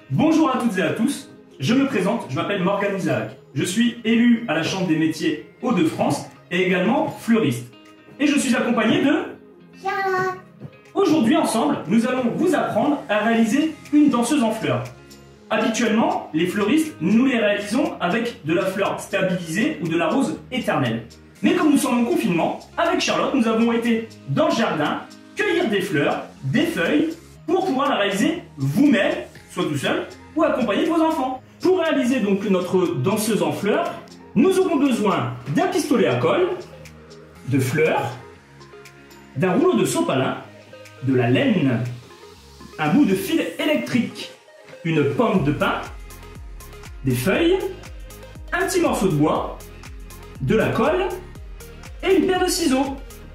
Bonjour à toutes et à tous, je me présente, je m'appelle Morgan Isaac. Je suis élu à la Chambre des métiers Hauts-de-France et également fleuriste. Et je suis accompagné de Charlotte. Aujourd'hui ensemble, nous allons vous apprendre à réaliser une danseuse en fleurs. Habituellement, les fleuristes, nous les réalisons avec de la fleur stabilisée ou de la rose éternelle. Mais comme nous sommes en confinement, avec Charlotte, nous avons été dans le jardin cueillir des fleurs, des feuilles, pour pouvoir la réaliser vous-même, soit tout seul, ou accompagné de vos enfants. Pour réaliser donc notre danseuse en fleurs, nous aurons besoin d'un pistolet à colle, de fleurs, d'un rouleau de sopalin, de la laine, un bout de fil électrique, une pomme de pin, des feuilles, un petit morceau de bois, de la colle et une paire de ciseaux.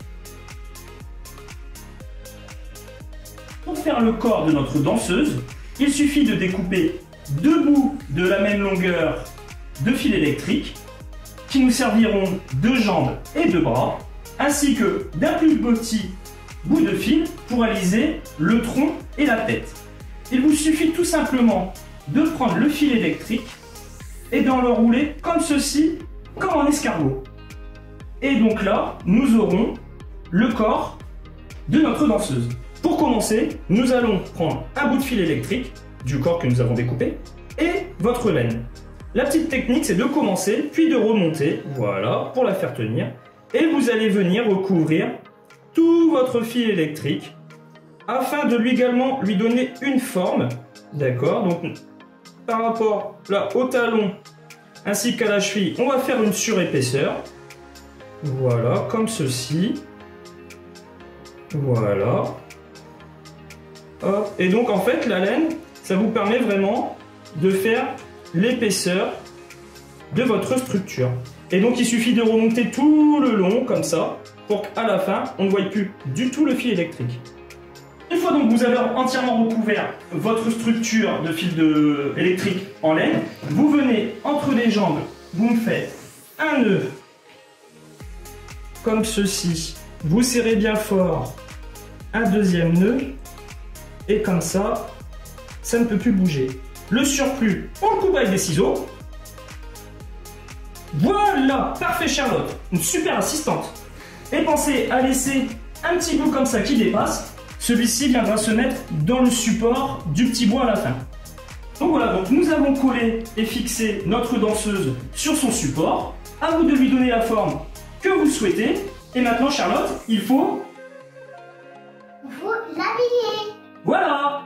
Pour faire le corps de notre danseuse, il suffit de découper deux bouts de la même longueur de fil électrique qui nous serviront de jambes et de bras, ainsi que d'un plus petit bout de fil pour réaliser le tronc et la tête. Il vous suffit tout simplement de prendre le fil électrique et d'en le rouler comme ceci, comme un escargot. Et donc là, nous aurons le corps de notre danseuse. Pour commencer, nous allons prendre un bout de fil électrique du corps que nous avons découpé et votre laine. La petite technique, c'est de commencer puis de remonter, voilà, pour la faire tenir. Et vous allez venir recouvrir tout votre fil électrique afin de lui donner une forme, d'accord? Donc par rapport là au talon ainsi qu'à la cheville, on va faire une surépaisseur, voilà, comme ceci, voilà. Hop. Et donc en fait la laine, ça vous permet vraiment de faire l'épaisseur de votre structure. Et donc il suffit de remonter tout le long comme ça pour qu'à la fin on ne voie plus du tout le fil électrique. Une fois donc vous avez entièrement recouvert votre structure de fil électrique en laine, vous venez entre les jambes, vous me faites un nœud comme ceci, vous serrez bien fort un deuxième nœud et comme ça, ça ne peut plus bouger. Le surplus, on le coupe avec des ciseaux. Voilà, parfait Charlotte, une super assistante. Et pensez à laisser un petit bout comme ça qui dépasse. Celui-ci viendra se mettre dans le support du petit bois à la fin. Donc voilà, donc nous avons collé et fixé notre danseuse sur son support. À vous de lui donner la forme que vous souhaitez. Et maintenant Charlotte, il faut l'habiller. Voilà.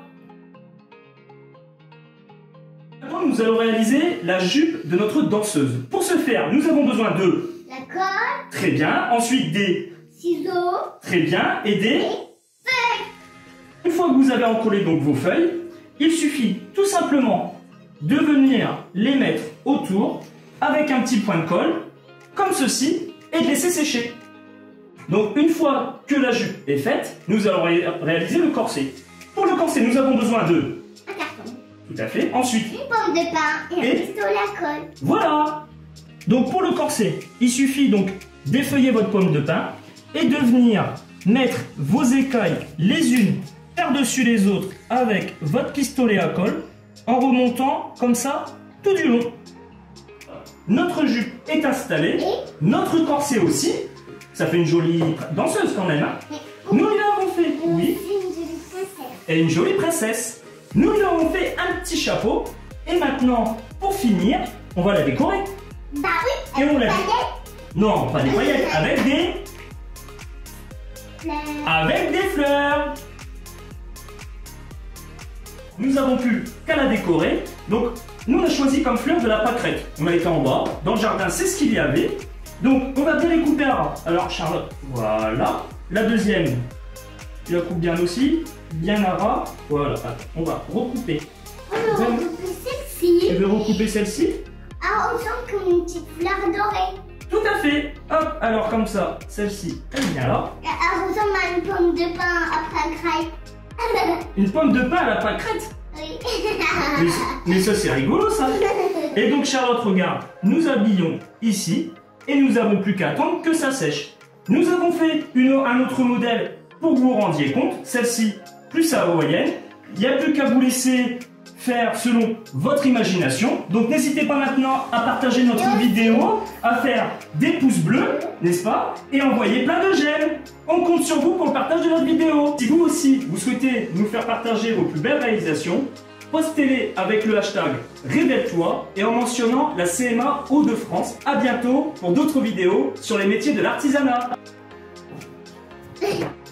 Maintenant, nous allons réaliser la jupe de notre danseuse. Pour ce faire, nous avons besoin de la colle. Très bien. Ensuite, des ciseaux. Très bien. Et des feuilles. Une fois que vous avez encollé donc vos feuilles, il suffit tout simplement de venir les mettre autour avec un petit point de colle, comme ceci, et de laisser sécher. Donc, une fois que la jupe est faite, nous allons réaliser le corset. Pour le corset, nous avons besoin de un carton. Tout à fait. Ensuite, une pomme de pin et un pistolet à colle. Voilà. Donc pour le corset, il suffit donc d'effeuiller votre pomme de pin et de venir mettre vos écailles les unes par-dessus les autres avec votre pistolet à colle en remontant comme ça tout du long. Notre jupe est installée, notre corset aussi. Ça fait une jolie danseuse quand même. Hein. Nous l'avons fait, oui. Et une jolie princesse. Nous lui avons fait un petit chapeau. Et maintenant, pour finir, on va la décorer. Bah oui, et on la paillettes. Non, pas des paillettes, avec des fleurs. Avec des fleurs. Nous n'avons plus qu'à la décorer. Donc, nous on a choisi comme fleur de la pâquerette. On a été en bas, dans le jardin, c'est ce qu'il y avait. Donc, on va bien les couper à ras. Alors, Charlotte, voilà. La deuxième, tu la coupes bien aussi, bien à ras. Voilà, on va recouper. On va recouper celle-ci. Tu veux recouper celle-ci? Ah, on sent comme une petite fleur dorée. Tout à fait. Hop, alors comme ça, celle-ci, elle vient là. Elle ressemble à une pomme de pain à pâquerette. Une pomme de pain à la pâquerette? Oui. Mais ça, c'est rigolo, ça. Et donc, Charlotte, regarde, nous habillons ici et nous n'avons plus qu'à attendre que ça sèche. Nous avons fait un autre modèle pour que vous vous rendiez compte. Celle-ci, plus hawaïenne. Il n'y a plus qu'à vous laisser faire selon votre imagination. Donc n'hésitez pas maintenant à partager notre vidéo, à faire des pouces bleus, n'est-ce pas? Et envoyer plein de j'aime. On compte sur vous pour le partage de notre vidéo. Si vous aussi, vous souhaitez nous faire partager vos plus belles réalisations, postez-les avec le hashtag Révèle-toi et en mentionnant la CMA Hauts-de-France. À bientôt pour d'autres vidéos sur les métiers de l'artisanat.